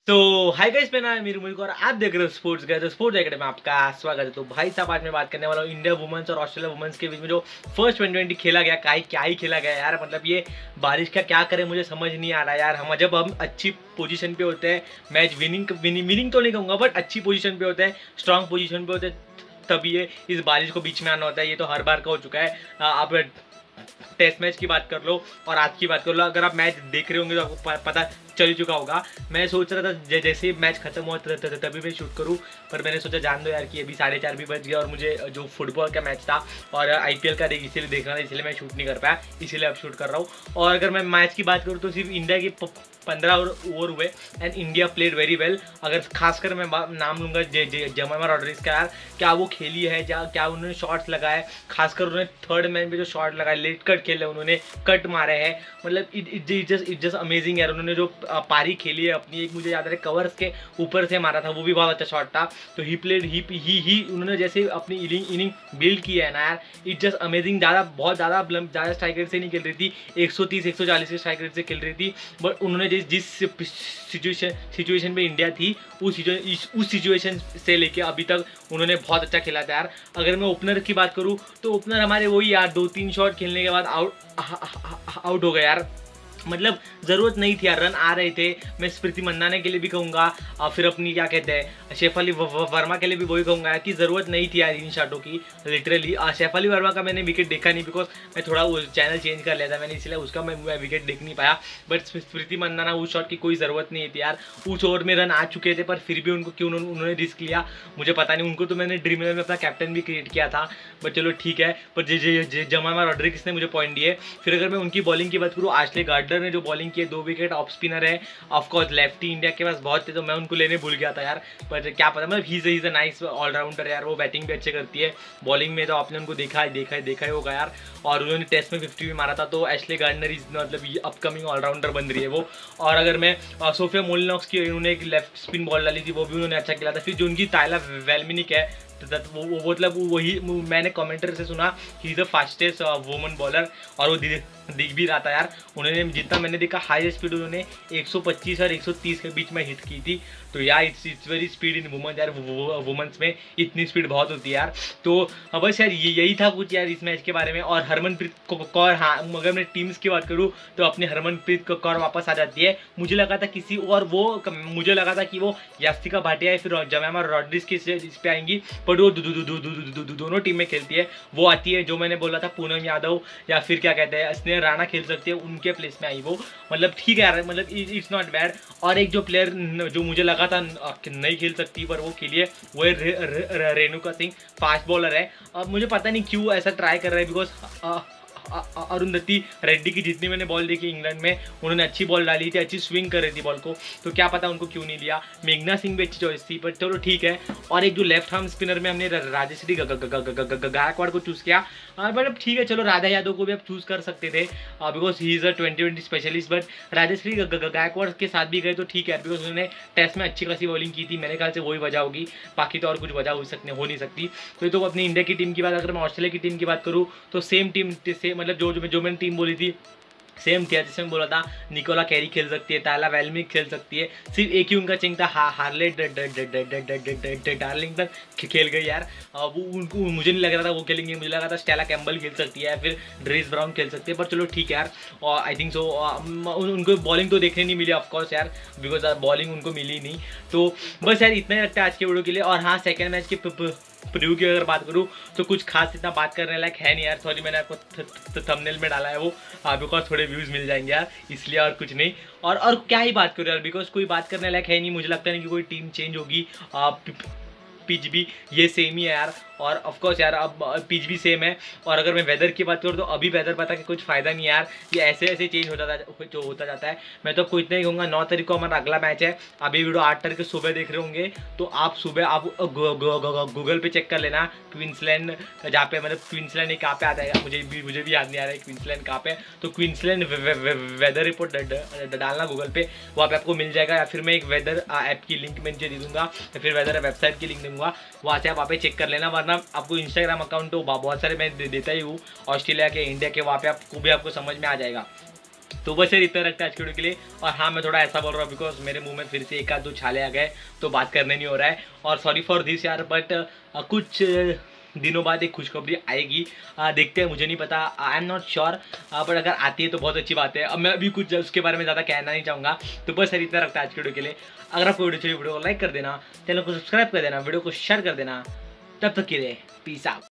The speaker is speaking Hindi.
तो हाय गाइस, मैं नाम मीरू मुल्क और आप देख रहे हो स्पोर्ट्स गाइस। तो स्पोर्ट्स एकेडमी में आपका स्वागत है। तो भाई साहब, आज मैं बात करने वाला हूँ इंडिया वुमेन्स और ऑस्ट्रेलिया वुमेन्स के बीच में जो फर्स्ट T20 खेला गया। क्या ही खेला गया यार। मतलब ये बारिश का क्या करें मुझे समझ नहीं आ रहा यार। हम अच्छी पोजीशन पे होते हैं, मैच विनिंग तो नहीं कहूँगा, बट अच्छी पोजीशन पे होते हैं, स्ट्रांग पोजीशन पे होते हैं, तभी ये इस बारिश को बीच में आना होता है। ये तो हर बार का हो चुका है। आप टेस्ट मैच की बात कर लो और आज की बात कर लो, अगर आप मैच देख रहे होंगे तो आपको पता चल चुका होगा। मैं सोच रहा था जैसे ही मैच खत्म हुआ तभी मैं शूट करूं, पर मैंने सोचा जान दो यार कि अभी 4:30 भी बज गया और मुझे जो फुटबॉल का मैच था और IPL का इसीलिए देखना था, इसलिए मैं शूट नहीं कर पाया, इसीलिए अब शूट कर रहा हूँ। और अगर मैं मैच की बात करूँ तो सिर्फ इंडिया की 15 ओवर हुए and India played very well. अगर खासकर मैं नाम लूँगा जमाइमा रॉड्रिग्स का यार, क्या वो खेली है, क्या उन्होंने शॉट्स लगाए, खासकर उन्होंने थर्ड मैच में जो शॉट लगाए, लेट कट खेले, उन्होंने कट मारे हैं। मतलब इट जस्ट अमेजिंग यार। उन्होंने जो पारी खेली है अपनी, एक मुझे याद है कवर्स के ऊपर से मारा था, वो भी बहुत अच्छा शॉट था। तो ही प्लेड ही उन्होंने जैसे अपनी इनिंग बिल्ड की है ना यार, इट जस्ट अमेजिंग। बहुत ज़्यादा स्ट्राइक रेट से नहीं खेल रही थी, 130-140 के स्ट्राइक रेट से खेल रही थी, बट उन्होंने जिस सिचुएशन में इंडिया थी उस सिचुएशन से लेके अभी तक उन्होंने बहुत अच्छा खेला था यार। अगर मैं ओपनर की बात करूँ तो ओपनर हमारे वही यार 2-3 शॉट खेलने के बाद आउट हो गए यार। मतलब ज़रूरत नहीं थी यार, रन आ रहे थे। मैं स्मृति मंदाना के लिए भी कहूँगा, फिर अपनी क्या कहते हैं शेफाली वर्मा के लिए भी वही कहूँगा कि ज़रूरत नहीं थी यार इन शॉटों की। लिटरली शेफाली वर्मा का मैंने विकेट देखा नहीं, बिकॉज मैं थोड़ा वो चैनल चेंज कर लिया था मैंने, इसलिए उसका मैं विकेट देख नहीं पाया। बट स्मृति मंदाना उस शॉट की कोई ज़रूरत नहीं थी यार। उस ओवर में रन आ चुके थे, पर फिर भी उनको क्यों उन्होंने रिस्क लिया मुझे पता नहीं। उनको तो मैंने ड्रीम 11 में अपना कैप्टन भी क्रिएट किया था, बट चलो ठीक है। पर जमाइमा रॉड्रिग्स ने मुझे पॉइंट दिए। फिर अगर मैं उनकी बॉलिंग की बात करूँ, आश्ले गार्डनर ने जो बॉलिंग की, 2 विकेट, ऑफ स्पिनर है, ऑफकोर्स लेफ्टी इंडिया के पास बहुत थे, तो मैं उनको लेने भूल गया था यार। पर क्या पता, मतलब he is a nice allrounder यार। वो बैटिंग भी अच्छे करती है, बॉलिंग में तो आपने उनको देखा ही होगा यार। और उन्होंने टेस्ट में 50 भी मारा था, तो एश्ले गार्डनर इज मतलब अपकमिंग ऑलराउंडर बन रही है वो। और अगर मैं सोफिया मोलिनॉक्स की, उन्होंने एक लेफ्ट स्पिन बॉल डाली थी, वो भी उन्होंने अच्छा खेला था। फिर जो उनकी ताइला वेलमिनिक है, वो मतलब वही मैंने कमेंटर से सुना he is the fastest woman bowler, और वो दिख भी रहा था यार। उन्होंने जितना मैंने देखा हाई स्पीड उन्होंने 125 और 130 के बीच में हिट की थी। तो यार it's very speed in woman यार। वुमेंस में इतनी स्पीड बहुत होती है यार। तो बस यार यही था कुछ यार इस मैच के बारे में। और हरमनप्रीत कौर, हाँ अगर मैं टीम्स की बात करूँ तो अपनी हरमनप्रीत कौर वापस आ जाती है। मुझे लगा था मुझे लगा था कि वो यास्तिका भाटिया या फिर जमाइमा रॉड्रिग्स की इस पे आएंगी, पर वो दोनों टीम में खेलती है। वो आती है, जो मैंने बोला था पूनम यादव या फिर क्या कहते हैं स्नेहा राणा खेल सकती है, उनके प्लेस में आई वो। मतलब ठीक है यार, मतलब इट्स नॉट बैड। और एक जो प्लेयर जो मुझे लगा था नहीं खेल सकती पर वो खेली है, वो है रेणुका सिंह, फास्ट बॉलर है। अब मुझे पता नहीं क्यों ऐसा ट्राई कर रहा है, बिकॉज अरुंधति रेड्डी की जितनी मैंने बॉल देखी इंग्लैंड में, उन्होंने अच्छी बॉल डाली थी, अच्छी स्विंग कर रही थी बॉल को, तो क्या पता उनको क्यों नहीं लिया। मेघना सिंह भी अच्छी चॉइस थी, पर चलो ठीक है। और एक जो लेफ्ट आर्म स्पिनर में हमने राजश्री गायकवाड़ को चूज़ किया, मतलब ठीक है चलो, राधा यादव को भी आप चूज़ कर सकते थे because he is a T20 specialist, but Rajshree Gaikwad के साथ भी गए तो ठीक है, बिकॉज उन्होंने टेस्ट में अच्छी खासी बॉलिंग की थी। मेरे ख्याल से वही वजह होगी, बाकी तो और कुछ वजह हो नहीं सकती। तो अपनी इंडिया की टीम की बात, अगर मैं ऑस्ट्रेलिया की टीम की बात करूँ तो सेम टीम से, मतलब जो मैंने टीम बोली थी सेम थी। जैसे मैं बोला था निकोला कैरी खेल सकती है, ताला वेलमिक खेल सकती है, सिर्फ एक ही उनका चिंग था, हार्ले डार्लिंगटन खेल गई यार। वो उनको मुझे नहीं लग रहा था वो खेलेंगे, मुझे लगा था स्टेला कैम्बल खेल सकती है, फिर ड्रेस ब्राउन खेल सकती है, पर चलो ठीक है यार। और आई थिंक सो उनको बॉलिंग तो देखने नहीं मिली ऑफकोर्स यार, बिकॉज बॉलिंग उनको मिली नहीं। तो बस यार इतना ही रखता है आज के वीडियो के लिए। और हाँ, सेकेंड मैच के प्रीव्यू की अगर बात करूँ तो कुछ खास इतना बात करने लायक है नहीं यार। सॉरी, मैंने आपको थंबनेल में डाला है वो, बिकॉज थोड़े व्यूज़ मिल जाएंगे यार, इसलिए और कुछ नहीं। और क्या ही बात करूँ यार, बिकॉज कोई बात करने लायक है नहीं। मुझे लगता नहीं कि कोई टीम चेंज होगी। पिच भी ये सेम ही है यार, और ऑफकोर्स यार अब पिच भी सेम है। और अगर मैं वेदर की बात करूँ तो अभी वेदर पता कि कुछ फ़ायदा नहीं यार, ये ऐसे चेंज होता जाता है। मैं तो आपको इतना ही कहूँगा, 9 तारीख को हमारा अगला मैच है। अभी वीडियो 8 तारीख को सुबह देख रहे होंगे, तो आप सुबह आप गूगल पे चेक कर लेना क्वींसलैंड, जहाँ पे मतलब क्वींसलैंड कहाँ पे आता है, मुझे भी याद नहीं आ रहा है क्वींसलैंड कहाँ पे। तो क्वींसलैंड वेदर रिपोर्ट डालना गूगल पे, वहाँ पे आपको मिल जाएगा। या फिर मैं एक वेदर ऐप की लिंक मैं दे दूँगा, या फिर वेदर वेबसाइट की लिंक दूँगा, वहाँ से आप वहाँ पे चेक कर लेना। वरना आपको इंस्टाग्राम अकाउंट तो बहुत सारे मैं देता ही हूँ ऑस्ट्रेलिया के, इंडिया के, वहाँ पे आपको समझ में आ जाएगा। तो बस यार इतना रखता है आज के वीडियो के लिए। और हाँ, मैं थोड़ा ऐसा बोल रहा हूँ बिकॉज मेरे मुंह में फिर से एक आध दो छाले आ गए तो बात करने नहीं हो रहा है। और सॉरी फॉर दिस यार, बट कुछ दिनों बाद एक खुशखबरी आएगी, देखते हैं, मुझे नहीं पता, I am not sure, but अगर आती है तो बहुत अच्छी बात है। अब मैं अभी कुछ उसके बारे में ज़्यादा कहना नहीं चाहूँगा। तो बस यार इतना रखता है आज के वीडियो के लिए। अगर आपको वीडियो चाहिए, वीडियो को लाइक कर देना, चैनल को सब्सक्राइब कर देना, वीडियो को शेयर कर देना। तब तक के लिए पीस आउट।